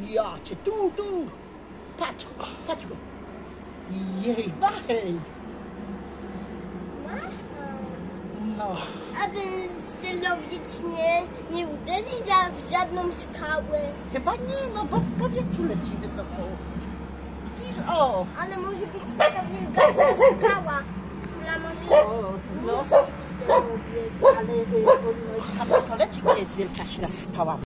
Ja cię, tu. Patrz go. Jej, machej. No. Aby stylowicznie nie uderzyć w żadną skałę. Chyba nie, no bo w powietrzu leci wysoko. Widzisz? O! Ale może być taka wielka skała, która może zniszczyć stylowiec. Ale to leci, gdzie jest wielka skała.